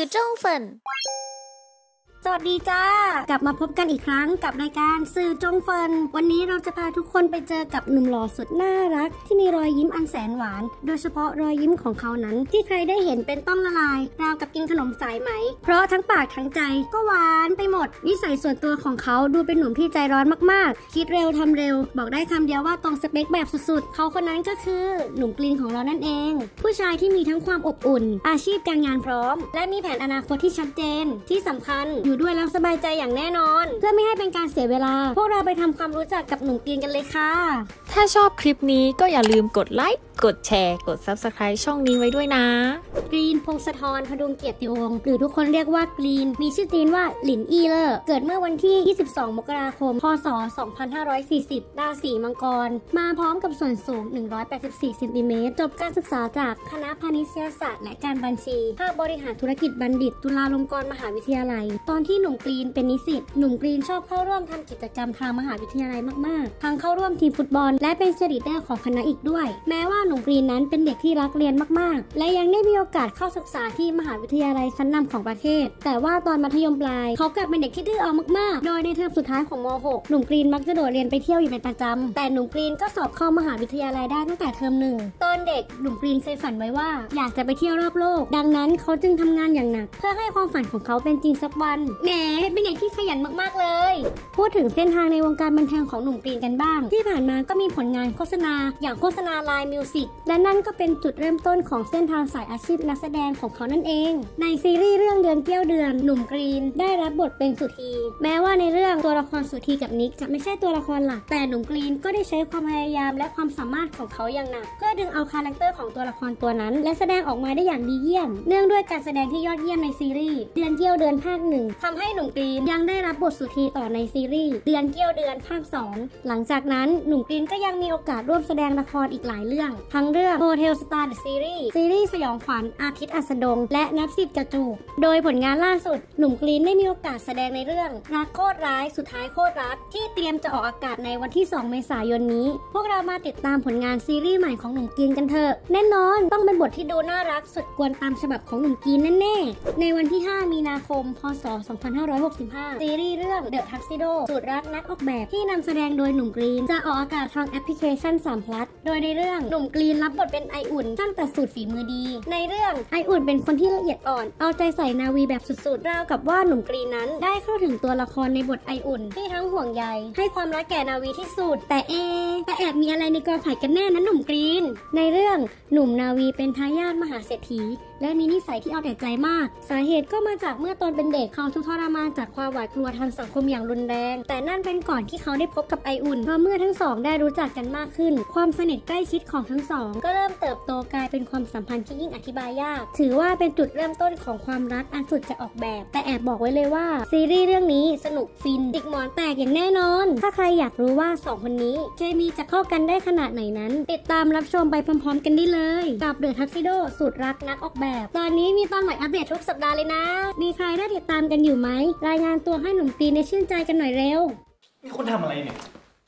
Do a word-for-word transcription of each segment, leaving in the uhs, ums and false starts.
中粉สวัสดีจ้ากลับมาพบกันอีกครั้งกับรายการสื่อจงเฟินวันนี้เราจะพาทุกคนไปเจอกับหนุ่มหล่อสุดน่ารักที่มีรอยยิ้มอันแสนหวานโดยเฉพาะรอยยิ้มของเขานั้นที่ใครได้เห็นเป็นต้องละลายราวกับกินขนมสายไหมเพราะทั้งปากทั้งใจก็หวานไปหมดนิสัยส่วนตัวของเขาดูเป็นหนุ่มที่ใจร้อนมากๆคิดเร็วทำเร็วบอกได้คำเดียวว่าตรงสเปคแบบสุดๆเขาคนนั้นก็คือหนุ่มกรีนของเรานั่นเองผู้ชายที่มีทั้งความอบอุ่นอาชีพการงานพร้อมและมีแผนอนาคตที่ชัดเจนที่สำคัญอยู่ด้วยแล้วสบายใจอย่างแน่นอนเพื่อไม่ให้เป็นการเสียเวลาพวกเราไปทำความรู้จักกับหนุ่มกรีนกันเลยค่ะถ้าชอบคลิปนี้ก็อย่าลืมกดไลค์กดแชร์กด ซับสไครบ์ ช่องนี้ไว้ด้วยนะกรีนพงศธรพดุงเกียรติวงศ์หรือทุกคนเรียกว่ากรีนมีชื่อจีนว่าหลินอีเลอร์เกิดเมื่อวันที่ยี่สิบสองมกราคมพศสองพันห้าร้อยสี่สิบราศีมังกรมาพร้อมกับส่วนสูงหนึ่งร้อยแปดสิบสี่เซนติเมตรจบการศึกษาจากคณะพาณิชยศาสตร์และการบัญชีภาคบริหารธุรกิจบัณฑิตจุฬาลงกรณ์มหาวิทยาลัยตอนที่หนุ่มกรีนเป็นนิสิตหนุ่มกรีนชอบเข้าร่วมทำกิจกรรมทางมหาวิทยาลัยมากๆทั้งเข้าร่วมทีมฟุตบอลและเป็นเชียร์ลีดเดอร์ของคณะอีกด้วยแม้ว่าหนุ่มกรีนนั้นเป็นเด็กที่รักเรียนมากๆและยังได้มีโอกาสเข้าศึกษาที่มหาวิทยาลัยชั้นนำของประเทศแต่ว่าตอนมัธยมปลายเขากลับเป็นเด็กที่ดื้อเอามากๆโดยในเทอมสุดท้ายของม หก หนุ่มกรีนมักจะโดดเรียนไปเที่ยวอยู่เป็นประจำแต่หนุ่มกรีนก็สอบเข้ามหาวิทยาลัยได้ตั้งแต่เทอมหนึ่งตอนเด็กหนุ่มกรีนเคยฝันไว้ว่าอยากจะไปเที่ยวรอบโลกดังนั้นเขาจึงทำงานอย่างหนักเพื่อให้ความฝันของเขาเป็นจริงสักวันแหมเป็นเด็กที่ขยันมากๆเลยพูดถึงเส้นทางในวงการบันเทิงของหนุ่มกรีนกันบ้างที่ผ่านมาก็มีผลงานโฆษณาอย่างโฆษณาไลน์มิวสิกและนั่นก็เป็นจุดเริ่มต้นของเส้นทางสายอาชีพนักแสดงของเขานั่นเองในซีรีส์เรื่องเดือนเกี้ยวเดือนหนุ่มกรีนได้รับบทเป็นสุธีแม้ว่าในเรื่องตัวละครสุธีกับนิกจะไม่ใช่ตัวละครหลักแต่หนุ่มกรีนก็ได้ใช้ความพยายามและความสามารถของเขาอย่างหนักเพื่อดึงเอาคาแรคเตอร์ของตัวละครตัวนั้นและแสดงออกมาได้อย่างดีเยี่ยมเนื่องด้วยการแสดงที่ยอดเยี่ยมในซีรีส์เดือนเกี้ยวเดือนภาคหนึ่งทำให้หนุ่มกรีนยังได้รับบทสุธีต่อในซีรีส์เดือนเกี้ยวเดือนภาคสองหลังจากนั้นหนุ่มกรีนก็ยังมีโอกาสร่วมแสดงละครอีกหลายเรื่องทั้งเรื่อง Hotel Star The Series ซีรีส์สยองขวัญอาทิตย์อัสดงและนับสิบจะจูบโดยผลงานล่าสุดหนุ่มกรีนได้มีโอกาสแสดงในเรื่องรักโคตรร้ายสุดท้ายโคตรรักที่เตรียมจะออกอากาศในวันที่สองเมษายนนี้พวกเรามาติดตามผลงานซีรีส์ใหม่ของหนุ่มกรีนกันเถอะแน่นอนต้องเป็นบทที่ดูน่ารักสุดกวนตามฉบับของหนุ่มกรีนแน่ๆในวันที่ห้ามีนาคมพศสองพันห้าร้อยหกสิบห้าซีรีส์เรื่อง The Tuxedo สูตรรักนักออกแบบที่นำแสดงโดยหนุ่มกรีนจะออกอากาศทางแอปพลิเคชันสาม plus โดยในเรื่องหนุ่มกรีนรับบทเป็นไออุ่นช่างตัดสูตรฝีมือดีในเรื่องไออุ่นเป็นคนที่ละเอียดอ่อนเอาใจใส่นาวีแบบสุดๆราวกับว่าหนุ่มกรีนนั้นได้เข้าถึงตัวละครในบทไออุ่นที่ทั้งห่วงใยให้ความรักแก่นาวีที่สุดแต่เอแต่แอบมีอะไรในกอไผ่กันแน่นะหนุ่มกรีนในเรื่องหนุ่มนาวีเป็นทายาทมหาเศรษฐีและมีนิสัยที่เอาแต่ใจมากสาเหตุก็มาจากเมื่อตอนเป็นเด็กเขาทุกข์ทรมานจากความหวาดกลัวทางสังคมอย่างรุนแรงแต่นั่นเป็นก่อนที่เขาได้พบกับไออุ่นเพราะเมื่อทั้งสองได้รู้จักกันมากขึ้นความสนิทใกล้ชิดของทั้งสองก็เริ่มเติบโตกลายเป็นความสัมพันธ์ที่ยิ่งอธิบายยากถือว่าเป็นจุดเริ่มต้นของความรักอันสุดจะออกแบบแต่แอบบอกไว้เลยว่าซีรีส์เรื่องนี้สนุกฟินจิกหมอนแตกอย่างแน่นอนถ้าใครอยากรู้ว่าสองคนนี้เคมีจะเข้ากันได้ขนาดไหนนั้นติดตามรับชมไปพร้อมๆกันได้เลยกับ The Tuxedo สูตรรักนักออกแบบตอนนี้มีตอนใหม่อัปเดตทุกสัปดาห์เลยนะมีใครได้ติดตามกันอยู่ไหมรายงานตัวให้หนุ่มกรีนได้ชื่นใจกันหน่อยเร็วนี่คุณทำอะไรเนี่ย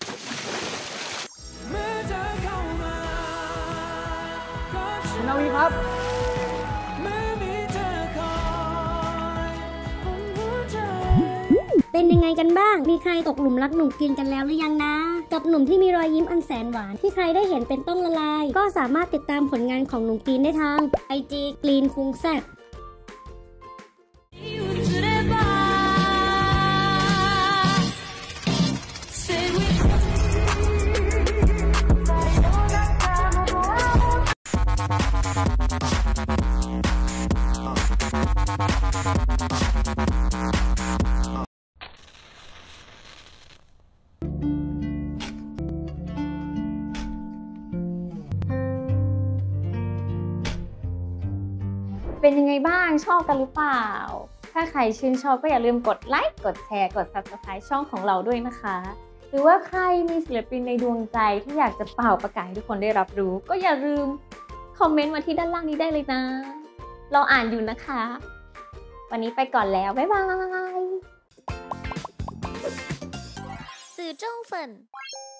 นาวีครับเป็นยังไงกันบ้างมีใครตกหลุมรักหนุ่มกรีนกันแล้วหรือยังนะกับหนุ่มที่มีรอยยิ้มอันแสนหวานที่ใครได้เห็นเป็นต้องละลายก็สามารถติดตามผลงานของหนุ่มกรีนได้ทาง ไอ จี กรีนคุงแซ่บเป็นยังไงบ้างชอบกันหรือเปล่าถ้าใครชื่นชอบก็อย่าลืมกดไลค์กดแชร์กด ซับสไครบ์ ช่องของเราด้วยนะคะหรือว่าใครมีศิลปินในดวงใจที่อยากจะเป่าประกาศให้ทุกคนได้รับรู้ก็อย่าลืมคอมเมนต์มาที่ด้านล่างนี้ได้เลยนะเราอ่านอยู่นะคะวันนี้ไปก่อนแล้วบ๊ายบายสื่อ中粉